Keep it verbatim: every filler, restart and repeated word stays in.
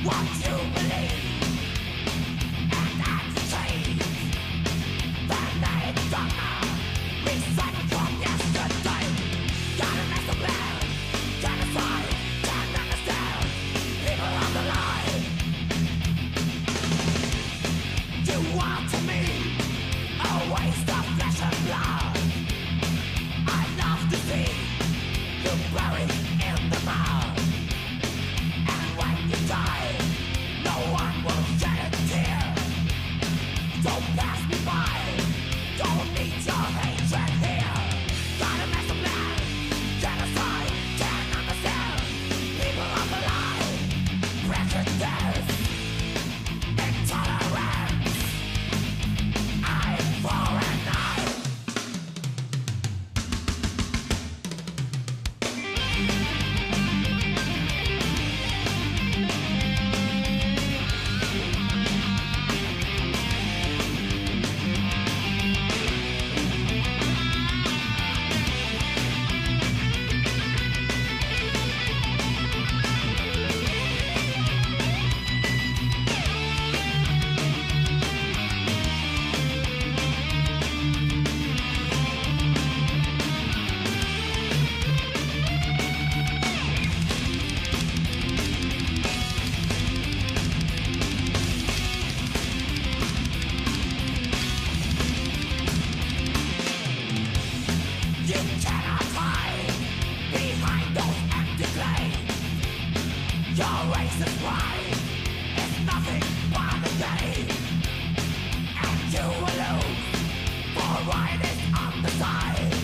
what you believe and entertain. Then they dogma, recycled from yesterday. Gotta make a plan, genocide, can't understand. People on the line, you want to me a waste of flesh and blood. I love to see you buried in the mud. And when you die, no one will shed a tear. Don't pass me by, don't need your hatred here. Gotta make a plan, genocide, can't understand. People on the line, prejudice, intolerance. Eye for an eye. You cannot hide behind those empty claims. Your racist pride is nothing but a game, and you will lose, for right is on the side.